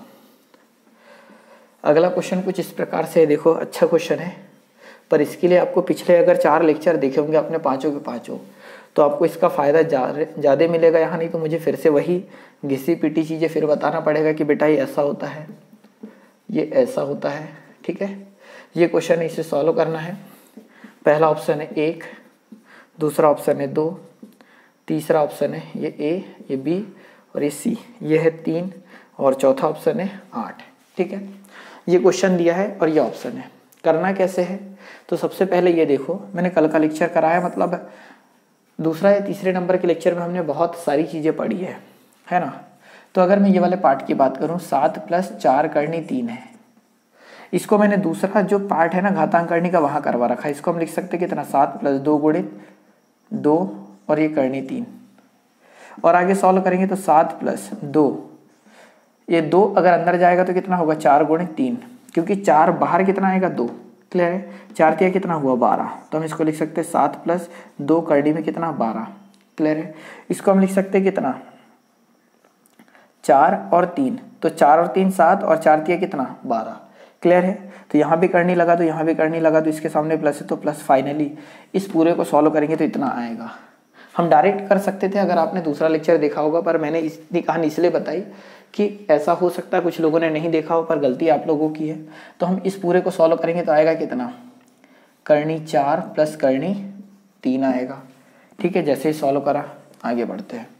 A: अगला क्वेश्चन कुछ इस प्रकार से देखो, अच्छा क्वेश्चन है, पर इसके लिए आपको पिछले अगर 4 लेक्चर देखे होंगे अपने पाँचों के पाँचों, तो आपको इसका फ़ायदा ज़्यादा मिलेगा। यहाँ नहीं तो मुझे फिर से वही घिसी पिटी चीज़ें फिर बताना पड़ेगा कि बेटा ये ऐसा होता है, ये ऐसा होता है। ठीक है, ये क्वेश्चन है, इसे सॉल्व करना है। पहला ऑप्शन है 1, दूसरा ऑप्शन है 2, तीसरा ऑप्शन है ये A, ये B और ये C, ये है 3 और चौथा ऑप्शन है 8। ठीक है, ये क्वेश्चन दिया है और ये ऑप्शन है। करना कैसे है, तो सबसे पहले ये देखो, मैंने कल का लेक्चर कराया, मतलब दूसरा या तीसरे नंबर के लेक्चर में हमने बहुत सारी चीज़ें पढ़ी है ना। तो अगर मैं ये वाले पार्ट की बात करूँ, 7 + 4 करनी 3 है। इसको मैंने दूसरा जो पार्ट है ना घातांक करनी का, वहाँ करवा रखा है। इसको हम लिख सकते हैं कितना, 7 + 2 × 2 और ये करनी 3। और आगे सॉल्व करेंगे तो 7 + 2, ये 2 अगर अंदर जाएगा तो कितना होगा 4 × 3, क्योंकि 4 बाहर कितना आएगा 2। क्लियर है, 4 तिया कितना हुआ 12, तो हम इसको लिख सकते हैं 7 + 2 करनी में कितना 12। क्लियर है, इसको हम लिख सकते हैं कितना 4 और 3, तो 4 और 3 7 और 4 तिया कितना 12। क्लियर है, तो यहाँ भी करनी लगा तो यहाँ भी करनी लगा, तो इसके सामने प्लस है तो प्लस। फाइनली इस पूरे को सॉल्व करेंगे तो इतना आएगा। हम डायरेक्ट कर सकते थे अगर आपने दूसरा लेक्चर देखा होगा, पर मैंने इतनी कहानी इसलिए बताई कि ऐसा हो सकता है कुछ लोगों ने नहीं देखा हो, पर गलती आप लोगों की है। तो हम इस पूरे को सॉल्व करेंगे तो आएगा कितना, करनी 4 + करनी 3 आएगा। ठीक है, जैसे ही सॉल्व करा आगे बढ़ते हैं।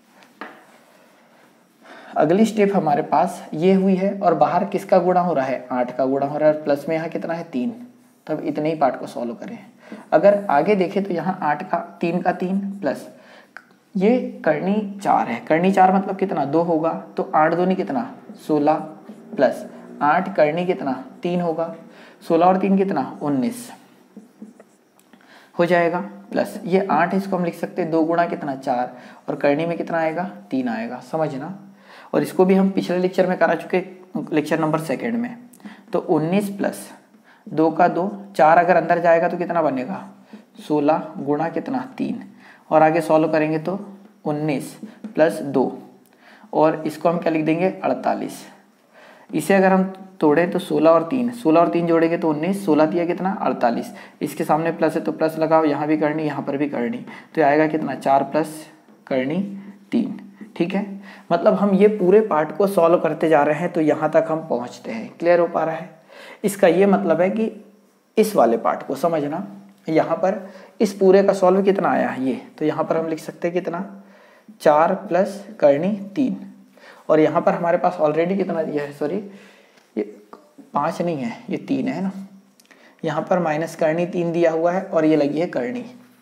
A: अगली स्टेप हमारे पास ये हुई है और बाहर किसका गुणा हो रहा है 8 का गुणा हो रहा है, और प्लस में यहाँ कितना है 3। तब इतने ही पार्ट को सॉल्व करें। अगर आगे देखें तो यहाँ 8 का 3 का 3 प्लस ये करनी 4 है। करनी 4 मतलब कितना 2 होगा, तो 8 दूनी कितना 16 प्लस 8 करनी कितना 3 होगा, 16 और 3 कितना 19 हो जाएगा। प्लस ये 8 इसको हम लिख सकते हैं 2 गुणा कितना 4 और करनी में कितना आएगा 3 आएगा, समझना। और इसको भी हम पिछले लेक्चर में करा चुके, लेक्चर नंबर 2 में। तो 19 + 2 का 2, 4 अगर अंदर जाएगा तो कितना बनेगा 16 गुणा कितना 3, और आगे सॉल्व करेंगे तो 19 + 2 और इसको हम क्या लिख देंगे 48। इसे अगर हम तोड़ें तो 16 और 3 जोड़ेंगे तो 19, 16 दिया कितना 48। इसके सामने प्लस है तो प्लस लगाओ, यहाँ भी करनी यहाँ पर भी करनी, तो आएगा कितना 4 + करनी 3। ठीक है, मतलब हम ये पूरे पार्ट को सॉल्व करते जा रहे हैं तो यहाँ तक हम पहुँचते हैं। क्लियर हो पा रहा है, इसका ये मतलब है कि इस वाले पार्ट को समझना। यहाँ पर इस पूरे का सॉल्व कितना आया ये, तो यहाँ पर हम लिख सकते हैं कितना 4 + करनी 3, और यहाँ पर हमारे पास ऑलरेडी कितना दिया है, सॉरी ये 5 नहीं है ये 3 है ना। यहाँ पर माइनस करनी 3 दिया हुआ है और ये लगी है करनी।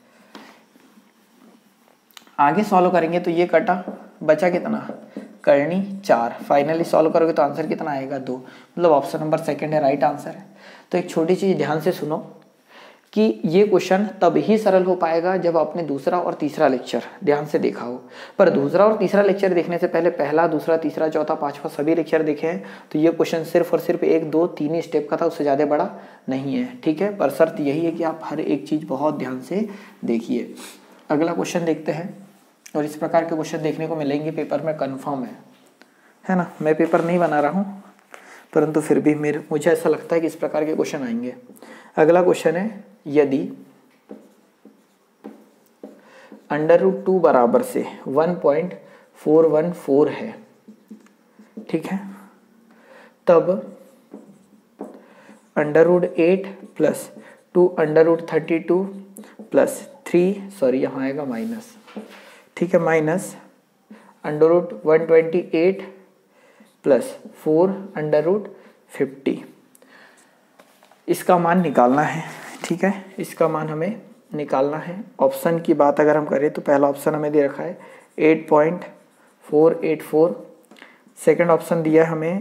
A: आगे सॉल्व करेंगे तो ये कटा, बचा कितना करनी 4। फाइनली सॉल्व करोगे तो आंसर कितना आएगा 2, मतलब ऑप्शन नंबर 2 है राइट आंसर है। तो एक छोटी चीज़ ध्यान से सुनो कि ये क्वेश्चन तब ही सरल हो पाएगा जब आपने दूसरा और तीसरा लेक्चर ध्यान से देखा हो। पर दूसरा और तीसरा लेक्चर देखने से पहले पहला, दूसरा, तीसरा, चौथा, पांचवा सभी लेक्चर देखे हैं तो ये क्वेश्चन सिर्फ और सिर्फ 1, 2, 3 ही स्टेप का था, उससे ज़्यादा बड़ा नहीं है। ठीक है, पर शर्त यही है कि आप हर एक चीज़ बहुत ध्यान से देखिए। अगला क्वेश्चन देखते हैं, और इस प्रकार के क्वेश्चन देखने को मिलेंगे पेपर में कन्फर्म है ना। मैं पेपर नहीं बना रहा हूँ, परंतु फिर भी मुझे ऐसा लगता है कि इस प्रकार के क्वेश्चन आएंगे। अगला क्वेश्चन है, यदि √2 बराबर से 1.414 है, ठीक है, तब √8 + 2 √32 + 3, सॉरी यहाँ आएगा माइनस, ठीक है, माइनस √128 + 4 √32 50। इसका मान निकालना है, ठीक है, इसका मान हमें निकालना है। ऑप्शन की बात अगर हम करें तो पहला ऑप्शन हमें दे रखा है 8.484, सेकंड ऑप्शन दिया है हमें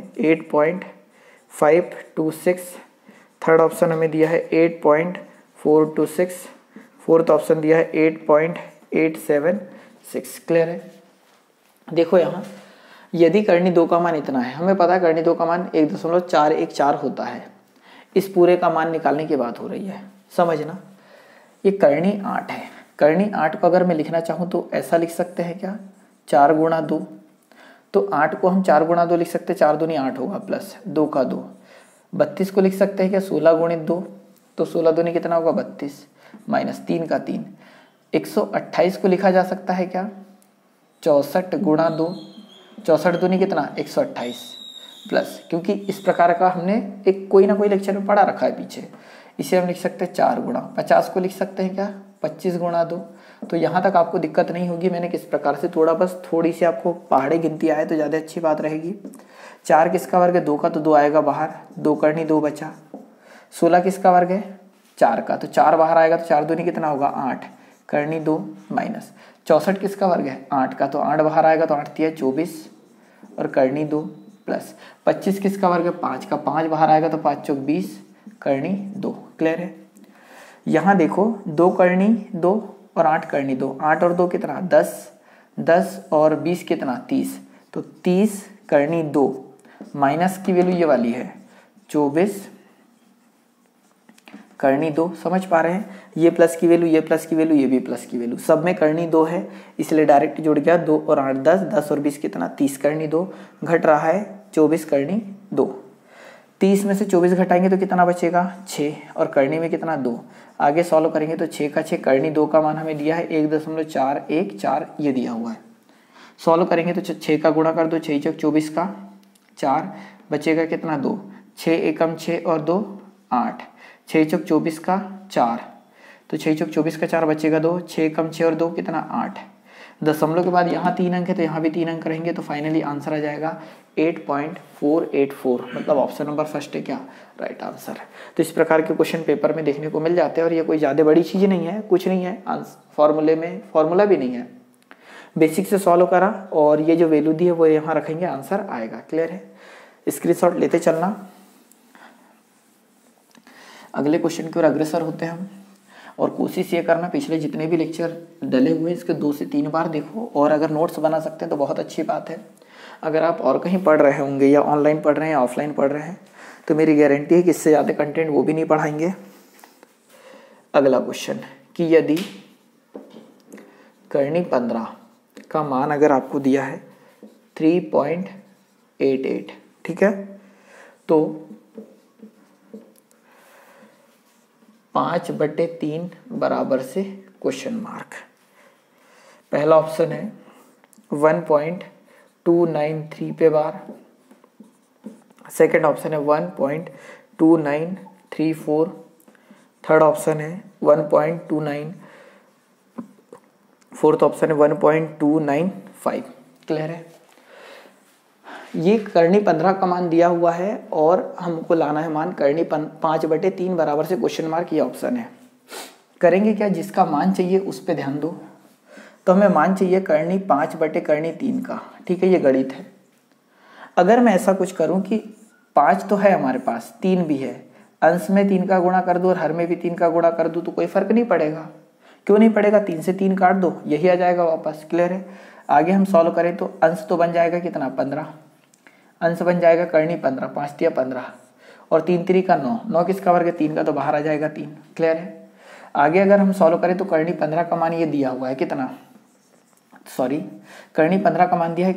A: 8.526, थर्ड ऑप्शन हमें दिया है 8.426, फोर्थ ऑप्शन दिया है 8.876। क्लियर है। देखो यहाँ यदि करनी 2 का मान इतना है, हमें पता है करनी 2 का मान 1.414 होता है। इस पूरे का मान निकालने की बात हो रही है, समझना। ये करनी 8 है। करनी 8 को अगर मैं लिखना चाहूँ तो ऐसा लिख सकते हैं क्या, 4 गुणा 2। तो 8 को हम 4 गुणा 2 लिख सकते हैं, 4 दूनी 8 होगा, प्लस 2 का 2। 32 को लिख सकते हैं क्या 16 गुणित 2, तो 16 दूनी कितना होगा 32, माइनस 3 का 3। 128 को लिखा जा सकता है क्या 64 गुणा 2, 64 दूनी कितना 128, प्लस, क्योंकि इस प्रकार का हमने एक कोई ना कोई लेक्चर में पढ़ा रखा है पीछे, इसे हम लिख सकते हैं 4 गुणा। 50 को लिख सकते हैं क्या 25 गुणा 2। तो यहाँ तक आपको दिक्कत नहीं होगी, मैंने किस प्रकार से थोड़ा बस थोड़ी सी आपको पहाड़ी गिनती आए तो ज़्यादा अच्छी बात रहेगी। 4 किसका वर्ग है 2 का, तो 2 आएगा बाहर, 2 करनी 2 बचा। 16 किसका वर्ग है 4 का, तो 4 बाहर आएगा, तो 4 दूनी कितना होगा 8, करनी 2 माइनस। 64 किसका वर्ग है 8 का, तो 8 बाहर आएगा, तो 8 तिया 24 और करनी 2, प्लस 25 किसका वर्ग है 5 का, 5 बाहर आएगा, तो 5 चौक 20, करनी 2। क्लियर है। यहाँ देखो 2 करनी 2 और 8 करनी 2, 8 और 2 कितना 10, 10 और 20 कितना 30, तो 30 करनी 2, माइनस की वैल्यू ये वाली है 24 करनी 2। समझ पा रहे हैं, ये प्लस की वैल्यू, ये प्लस की वैल्यू, ये भी प्लस की वैल्यू, सब में करनी 2 है, इसलिए डायरेक्ट जुड़ गया। 2 और 8 10, 10 और 20 कितना 30 करनी 2, घट रहा है 24 करनी 2। 30 में से 24 घटाएंगे तो कितना बचेगा 6, और करनी में कितना 2। आगे सॉल्व करेंगे तो 6 का 6, करनी 2 का मान हमें दिया है 1.414, ये दिया हुआ है। सॉल्व करेंगे तो 6 का गुणा कर दो, 6 चौक 24 का 4, बचेगा कितना 2, 6 एकम 6 और 2 8, 6 चौक 24 का 4, तो 6 चौक 24 का 4 बचेगा 2, 6 एकम 6 और 2 कितना 8। दशमलव के बाद यहाँ 3 अंक है तो यहाँ भी 3 अंक रहेंगे, तो फाइनली आंसर आ जाएगा 8.484, मतलब ऑप्शन नंबर फर्स्ट है क्या राइट आंसर। तो इस प्रकार के क्वेश्चन पेपर में देखने को मिल जाते हैं, और ये कोई ज़्यादा बड़ी चीज़ नहीं है, कुछ नहीं है, फॉर्मूले में फॉर्मूला भी नहीं है, बेसिक से सॉल्व करा और ये जो वैल्यू दी है वो यहाँ रखेंगे, आंसर आएगा। क्लियर है, स्क्रीनशॉट लेते चलना। अगले क्वेश्चन की ओर अग्रसर होते हैं हम, और कोशिश ये करना पिछले जितने भी लेक्चर डले हुए हैं इसके 2 से 3 बार देखो, और अगर नोट्स बना सकते हैं तो बहुत अच्छी बात है। अगर आप और कहीं पढ़ रहे होंगे या ऑनलाइन पढ़ रहे हैं या ऑफलाइन पढ़ रहे हैं तो मेरी गारंटी है कि इससे ज़्यादा कंटेंट वो भी नहीं पढ़ाएंगे। अगला क्वेश्चन कि यदि करनी 15 का मान अगर आपको दिया है 3.88, ठीक है, तो 5/3 बराबर से क्वेश्चन मार्क। पहला ऑप्शन है 1.293 पे बार, सेकंड ऑप्शन है 1.2934, थर्ड ऑप्शन है 1.29, फोर्थ ऑप्शन है 1.295। क्लियर है। ये करनी 15 का मान दिया हुआ है और हमको लाना है मान करनी 5/3 बराबर से क्वेश्चन मार्क, ये ऑप्शन है। करेंगे क्या, जिसका मान चाहिए उस पर ध्यान दो। तो हमें मान चाहिए करनी 5/3 का, ठीक है, ये गणित है। अगर मैं ऐसा कुछ करूं कि 5 तो है हमारे पास, 3 भी है, अंश में 3 का गुणा कर दो और हर में भी 3 का गुणा कर दो तो कोई फर्क नहीं पड़ेगा। क्यों नहीं पड़ेगा, 3 से 3 काट दो, यही आ जाएगा वापस। क्लियर है। आगे हम सॉल्व करें तो अंश तो बन जाएगा कितना 15, अंश बन जाएगा करनी 15, 5 तिया 15 और 3 3 का 9, 9 किसका वर्ग है 3 का, तो बाहर आ जाएगा 3। क्लियर है। आगे अगर हम सॉल्व करें तो करनी 15 का मान ये दिया हुआ है कितना, सॉरी करनी 15 का मान दिया है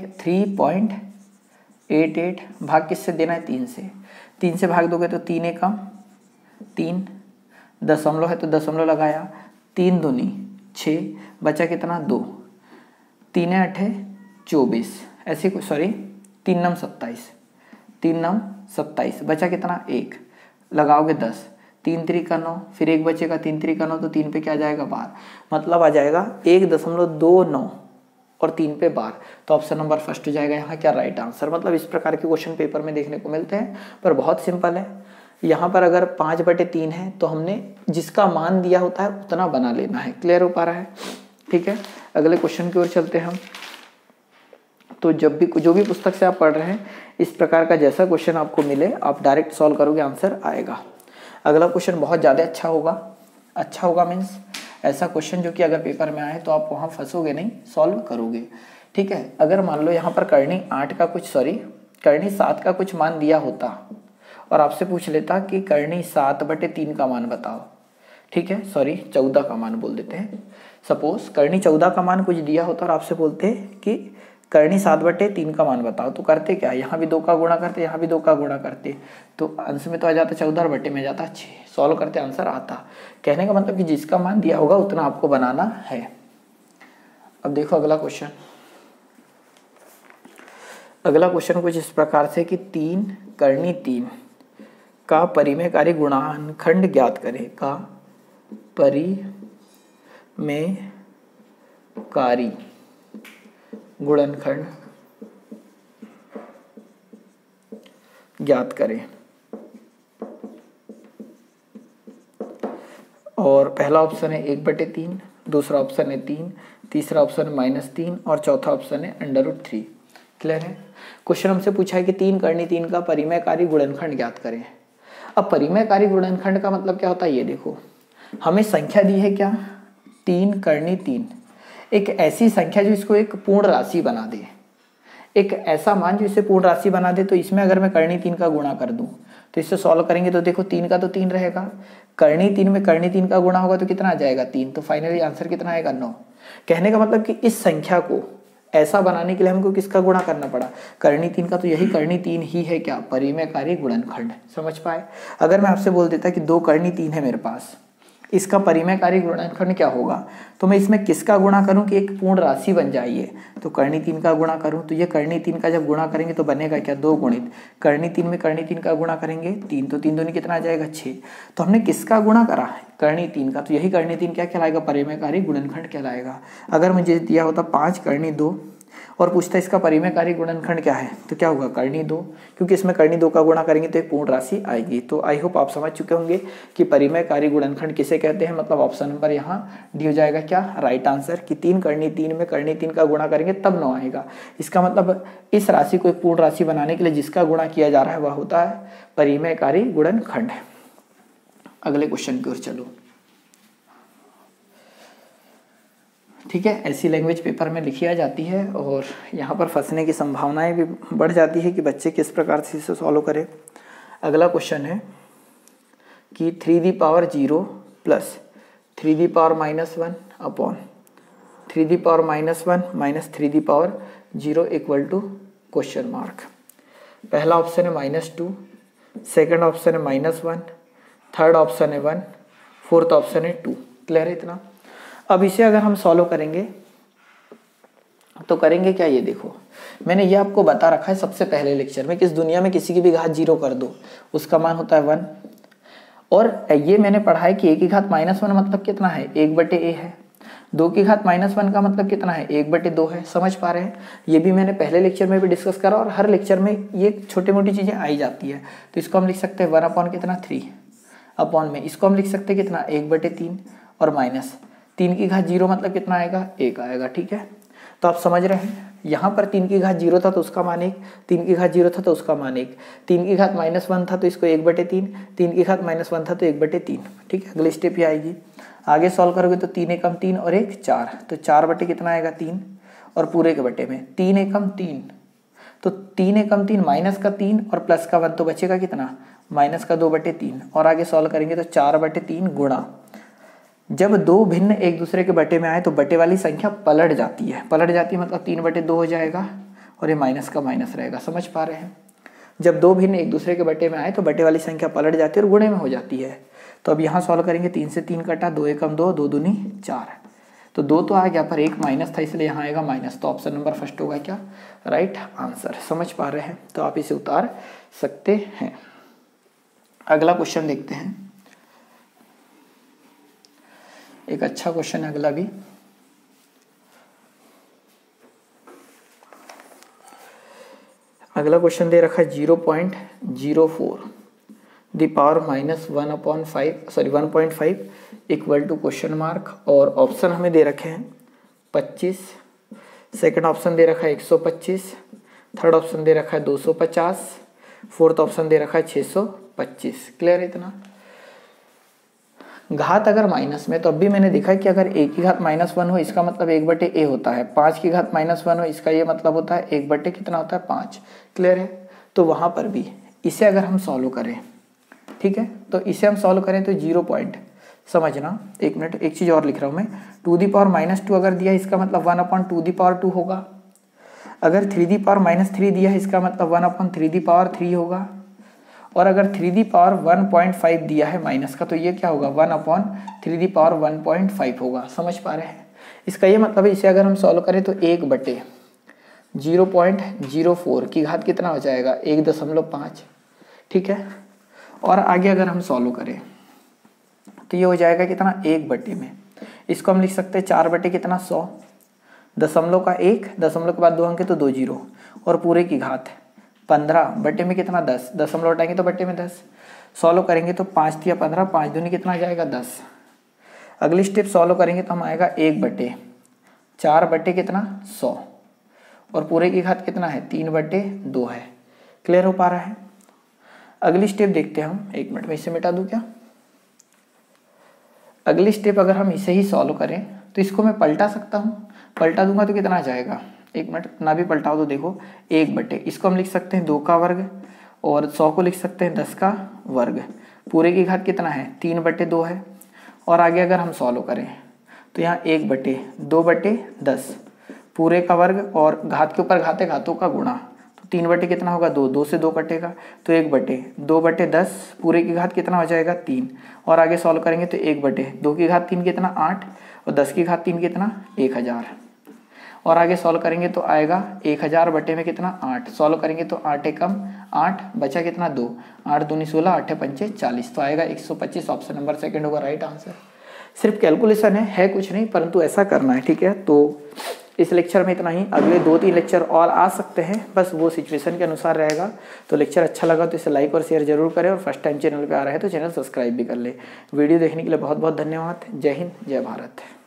A: 3.88, भाग किससे देना है 3 से, 3 से भाग दोगे तो 3 एकम 3, दशमलव है तो दशमलव लगाया, 3 दूनी 6, बचा कितना 2, 3 8 24, ऐसे कुछ, सॉरी 3 9 27, 3 9 27, बचा कितना 1, लगाओगे 10, 3 3 का 9, फिर 1 बचेगा, 3 3 का 9 तो 3 पे क्या आ जाएगा बाहर, मतलब आ जाएगा 1.29 और 3 पे बार, तो ऑप्शन नंबर फर्स्ट हो जाएगा यहाँ क्या राइट आंसर। मतलब इस प्रकार के क्वेश्चन पेपर में देखने को मिलते हैं, पर बहुत सिंपल है। यहाँ पर अगर 5/3 है तो हमने जिसका मान दिया होता है उतना बना लेना है। क्लियर हो पा रहा है? ठीक है, अगले क्वेश्चन की ओर चलते हैं हम। तो जब भी जो भी पुस्तक से आप पढ़ रहे हैं, इस प्रकार का जैसा क्वेश्चन आपको मिले आप डायरेक्ट सॉल्व करोगे, आंसर आएगा। अगला क्वेश्चन बहुत ज़्यादा अच्छा होगा। अच्छा होगा मीन्स ऐसा क्वेश्चन जो कि अगर पेपर में आए तो आप वहाँ फंसोगे नहीं, सॉल्व करोगे। ठीक है, अगर मान लो यहाँ पर करनी 7 का कुछ मान दिया होता और आपसे पूछ लेता कि करनी 7/3 का मान बताओ। ठीक है, 14 का मान बोल देते हैं। सपोज करनी 14 का मान कुछ दिया होता और आपसे बोलते कि करनी 7/3 का मान बताओ, तो करते क्या, यहाँ भी 2 का गुणा करते, यहाँ भी 2 का गुणा करते, तो अंश में तो आ जाता 14 और बटे में जाता 6, सॉल्व करते आंसर आता। कहने का मतलब कि जिसका मान दिया होगा उतना आपको बनाना है। अब देखो अगला क्वेश्चन। अगला क्वेश्चन कुछ इस प्रकार से कि 3 करनी 3 का परिमेयकारी गुणनखंड ज्ञात करें। का परिमेयकारी गुणनखंड ज्ञात करें। और पहला ऑप्शन है 1/3, दूसरा ऑप्शन है 3, तीसरा ऑप्शन है -3 और चौथा ऑप्शन है √3। क्लियर है? क्वेश्चन हमसे पूछा है कि 3 करनी 3 का परिमेयकारी गुणनखंड ज्ञात करें। अब परिमेयकारी गुणनखंड का मतलब क्या होता है, ये देखो हमें संख्या दी है क्या, 3 करनी 3, एक ऐसी संख्या जो इसको एक पूर्ण राशि बना दे, एक ऐसा मान जो इसे पूर्ण राशि बना दे। तो इसमें अगर मैं करनी 3 का गुणा कर दूं तो इससे सॉल्व करेंगे तो देखो 3 का तो 3 रहेगा, करनी 3 में करनी 3 का गुणा होगा तो कितना आ जाएगा 3, तो फाइनली आंसर कितना आएगा 9। कहने का मतलब कि इस संख्या को ऐसा बनाने के लिए हमको किसका गुणा करना पड़ा, करनी 3 का, तो यही करनी 3 ही है क्या, परिमेयकारी गुणनखंड। समझ पाए? अगर मैं आपसे बोल देता कि 2 करनी 3 है मेरे पास, इसका परिमेयकारी गुणनखंड क्या होगा, तो मैं इसमें किसका गुणा करूं कि एक पूर्ण राशि बन जाए ये, तो करनी 3 का गुणा करूं, तो ये करनी 3 का जब गुणा करेंगे तो बनेगा क्या, 2 गुणित करनी 3 में करनी 3 का गुणा करेंगे 3, तो 3 दूनी कितना आ जाएगा 6। तो हमने किसका गुणा करा है, करनी 3 का, तो यही करनी 3 क्या कहलाएगा, परिमेयकारी गुणनखंड कहलाएगा। अगर मुझे दिया होता 5 करनी 2 और पूछता इसका परिमेयकारी गुणनखंड क्या है, तो क्या होगा करनी 2, क्योंकि इसमें करनी 2 का गुणा करेंगे तो एक पूर्ण राशि आएगी। तो आई होप आप समझ चुके होंगे कि परिमेयकारी गुणनखंड किसे कहते हैं। मतलब ऑप्शन नंबर यहाँ डी हो जाएगा क्या राइट आंसर, कि 3 करनी 3 में करनी 3 का गुणा करेंगे तब 9 आएगा। इसका मतलब इस राशि को एक पूर्ण राशि बनाने के लिए जिसका गुणा किया जा रहा है वह होता है परिमेयकारी गुणनखंड। अगले क्वेश्चन की ओर चलो। ठीक है, ऐसी लैंग्वेज पेपर में लिखी आ जाती है और यहाँ पर फंसने की संभावनाएं भी बढ़ जाती है कि बच्चे किस प्रकार से इसे सॉल्व करें। अगला क्वेश्चन है कि 3⁻0 plus 3⁻−1 upon 3⁻−1 minus 3⁻0 equal to question mark. पहला ऑप्शन है -2, सेकंड ऑप्शन है -1, थर्ड ऑप्शन है 1, फोर्थ ऑप्शन है 2। क्लियर है इतना? अब इसे अगर हम सॉल्व करेंगे तो करेंगे क्या, ये देखो मैंने ये आपको बता रखा है सबसे पहले लेक्चर में कि इस दुनिया में किसी की भी घात 0 कर दो उसका मान होता है 1। और ये मैंने पढ़ा है कि 1 (-1) मतलब कितना है, 1/a है। 2 की घात -1 का मतलब कितना है, 1/2 है। समझ पा रहे हैं? ये भी मैंने पहले लेक्चर में भी डिस्कस करा और हर लेक्चर में ये छोटी मोटी चीजें आई जाती है। तो इसको हम लिख सकते हैं 1/3 अपॉन में इसको हम लिख सकते हैं कितना 1/3 और माइनस 3 की घात 0 मतलब कितना आएगा 1 आएगा। ठीक है, तो आप समझ रहे हैं यहाँ पर 3 की घात 0 था तो उसका मान 1, 3 की घात 0 था तो उसका मान 1, 3 की घात -1 था तो इसको 1/3, 3 की घात -1 था तो 1/3। ठीक है, अगली स्टेप ये आएगी। आगे सॉल्व करोगे तो 3 एकम 3 और 1 4, तो 4 बटे कितना आएगा 3 और पूरे के बटे में 3 एकम 3, तो 3 एकम 3 माइनस का 3 और प्लस का 1 तो बचेगा कितना माइनस का 2/3। और आगे सॉल्व करेंगे तो 4/3 गुणा, जब दो भिन्न एक दूसरे के बटे में आए तो बटे वाली संख्या पलट जाती है। पलट जाती है मतलब 3/2 हो जाएगा और ये माइनस का माइनस रहेगा। समझ पा रहे हैं? जब दो भिन्न एक दूसरे के बटे में आए तो बटे वाली संख्या पलट जाती है और गुणे में हो जाती है। तो अब यहाँ सॉल्व करेंगे 3 से 3 कटा, 2 एकम 2, 2 दूनी 4, तो 2 तो आ गया पर 1 माइनस था इसलिए यहाँ आएगा माइनस। तो ऑप्शन नंबर फर्स्ट होगा क्या राइट आंसर। समझ पा रहे हैं? तो आप इसे उतार सकते हैं। अगला क्वेश्चन देखते हैं। एक अच्छा क्वेश्चन है अगला भी। अगला क्वेश्चन दे रखा है 0.04 the power -1/5 equal to question mark, और ऑप्शन हमें दे रखे हैं 25, सेकंड ऑप्शन दे रखा है 125, थर्ड ऑप्शन दे रखा है 250, फोर्थ ऑप्शन दे रखा है 625। क्लियर है इतना? घात अगर माइनस में, तो अब भी मैंने देखा कि अगर a की घात -1 हो इसका मतलब 1/a होता है, 5 की घात -1 हो इसका ये मतलब होता है 1/, कितना होता है 5। क्लियर है? तो वहाँ पर भी इसे अगर हम सॉल्व करें, ठीक है, तो इसे हम सॉल्व करें तो 0 पॉइंट, समझना, एक मिनट, एक चीज़ और लिख रहा हूँ मैं, 2 अगर दिया इसका मतलब 1/2 होगा। अगर 3 दिया है इसका मतलब 1/3 होगा। और अगर 1.5 दिया है माइनस का, तो ये क्या होगा 1/3 होगा। समझ पा रहे हैं? इसका ये मतलब है इसे अगर हम सॉल्व करें तो 1/0.04 की घात कितना हो जाएगा 1.5। ठीक है, और आगे अगर हम सॉल्व करें तो ये हो जाएगा कितना 1/, में इसको हम लिख सकते हैं 4/, कितना 100, दशमलव का 1, दशमलव के बाद 2 अंक तो 2 जीरो, और पूरे की घात 15/, में कितना 10, दशमलव हटाएंगे तो बट्टे में 10, सॉल्व करेंगे तो 5 दिया 15, 5 दूनी कितना आ जाएगा 10। अगली स्टेप सॉल्व करेंगे तो हम आएगा 1/4 कितना 100, और पूरे की घात कितना है 3/2 है। क्लियर हो पा रहा है? अगली स्टेप देखते हैं हम, एक मिनट में इसे मिटा दूं क्या? अगली स्टेप अगर हम इसे ही सॉल्व करें तो इसको मैं पलटा सकता हूँ, पलटा दूंगा तो कितना आ जाएगा, एक मिनट, ना भी पलटाओ तो देखो 1/, इसको हम लिख सकते हैं 2 का वर्ग, और 100 को लिख सकते हैं 10 का वर्ग, पूरे की घात कितना है 3/2 है। और आगे अगर हम सॉल्व करें तो यहाँ 1/2/10 पूरे का वर्ग, और घात के ऊपर घाते घातों का गुणा, तो 3/, कितना होगा 2, 2 से 2 कटेगा तो 1/2/10 पूरे की घात कितना हो जाएगा 3, और आगे सॉल्व करेंगे तो 1/2 की घात 3 कितना 8, और 10 की घात 3 कितना 1000, और आगे सॉल्व करेंगे तो आएगा 1000 में कितना 8, सॉल्व करेंगे तो 8 एकम 8, बचा कितना 2, 8 दूनी 16, 8 पंचे 40, तो आएगा 125, ऑप्शन नंबर सेकंड होगा राइट आंसर। सिर्फ कैलकुलेशन है कुछ नहीं, परंतु ऐसा करना है। ठीक है, तो इस लेक्चर में इतना ही, अगले 2-3 लेक्चर और आ सकते हैं, बस वो सिचुएशन के अनुसार रहेगा। तो लेक्चर अच्छा लगा तो इसे लाइक और शेयर जरूर करें, और फर्स्ट टाइम चैनल पे आ रहे हैं तो चैनल सब्सक्राइब भी कर ले। वीडियो देखने के लिए बहुत बहुत धन्यवाद। जय हिंद, जय भारत।